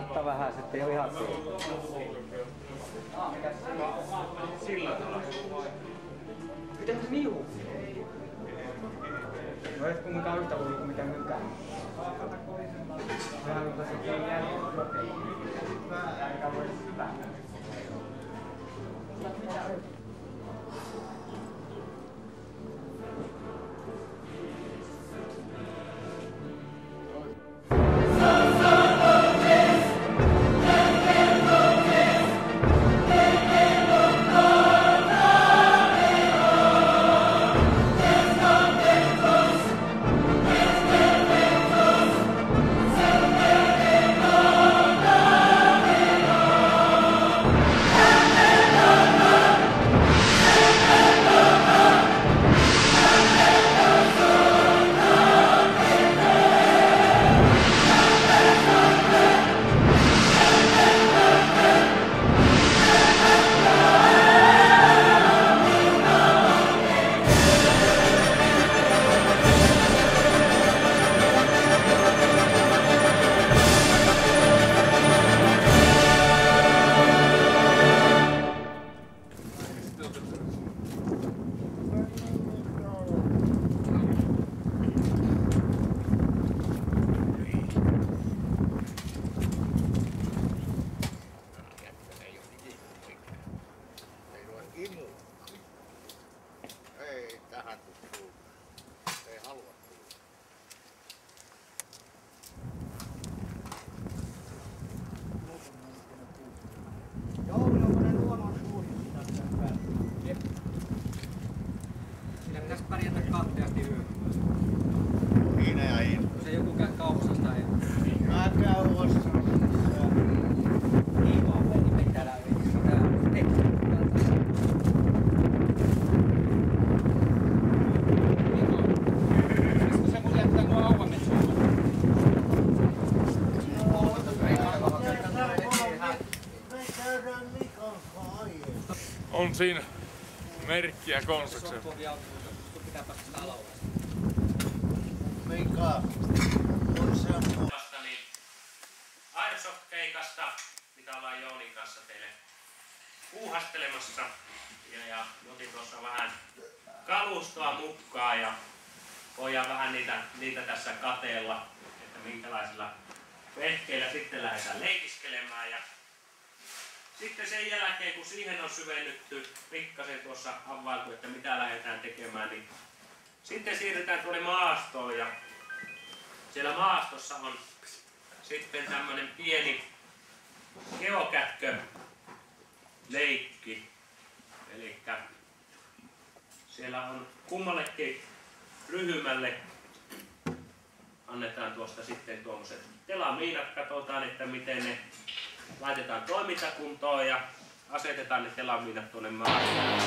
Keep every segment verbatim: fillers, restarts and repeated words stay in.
Vilahduttaa vähän, että ei ole ihan siinä. Sillä tavalla. Miten se miu? No et kumminkaan yhtä luvi kuin mitä nyt käy. Vähän mutta se on jälkeen kokeilla. Eikä voi hyvä. Pärjätä kahdeasti yöllä. Siinä ja Iina. Se joku käy kaupassa tai... Mä käyn ostamassa. Ei vaan, me täällä ei sitä... Ei, olisiko se mun jättää nuo auvametsuun? On siinä merkkiä konsuksen. Pitää päästä alaudasta. Mika, on se on... Niin Airsoft-keikasta, mitä ollaan Jounin kanssa teille puuhastelemassa. Ja, ja otin tuossa vähän kalustoa mukaan ja voidaan vähän niitä, niitä tässä kateella, että minkälaisilla vehkeillä sitten lähdetään leikiskelemään. Ja sitten sen jälkeen, kun siihen on syvennytty pikkasen tuossa availtu, että mitä lähdetään tekemään, niin sitten siirrytään tuonne maastoon ja siellä maastossa on sitten tämmönen pieni geokätkö leikki. Elikkä siellä on kummallekin ryhmälle annetaan tuosta sitten tuommoiset telamiinat, katsotaan, että miten ne laitetaan toimintakuntoon ja asetetaan ne telamiinat tuonne maastoon.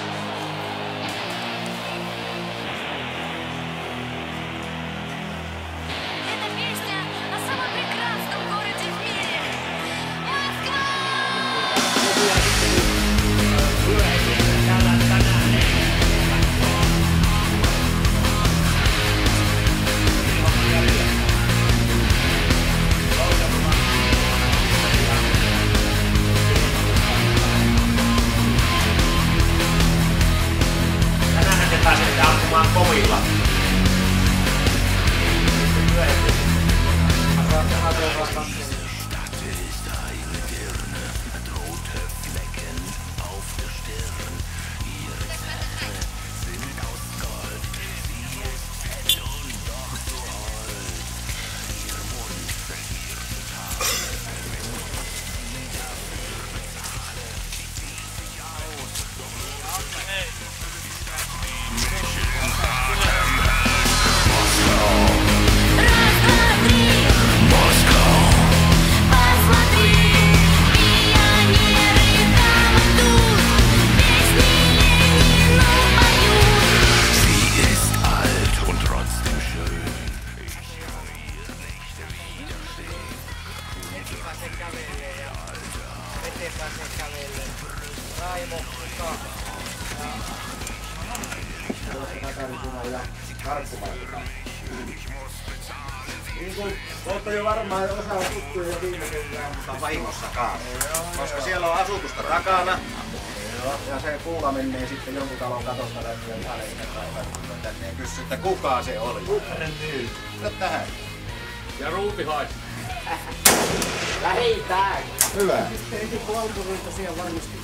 Niin kuin olette jo varmaan osaa tuttuja jo viime kevään. Mutta vahingossakaan. Koska siellä on asutusta takana. Ja se kuula menee sitten jonkun talon katosta läpi ja ihan eikä päivän tänne. Ja kysy, että kuka se oli. Niin. Tule tähän. Ja ruuti haisi. Lähitään! Hyvä. Ei valtuudelta siellä varmasti.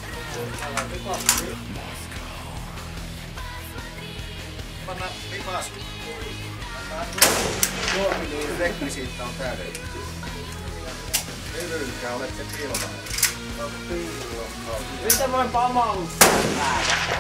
Panna lipas. Rekvisiitta on täydellinen. Hyvylkää, olette pilvaa. Mitä voi pamauttaa täällä?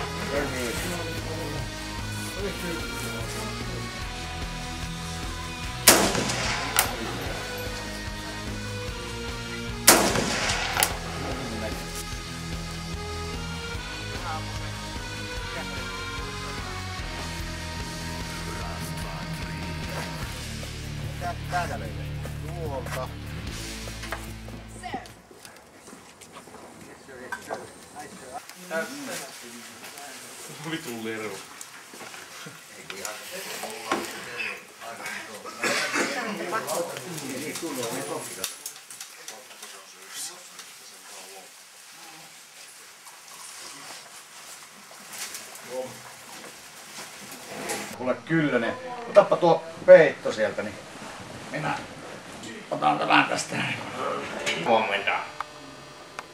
Täältä löytyy. Tuolta. Vitun leru. Kuule Kyllönen, otappa tuo peitto sieltä, niin minä otan tämän tästä. Huomenta.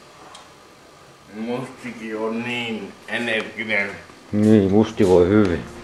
Mustikin on niin energinen. Niin, musti voi hyvin.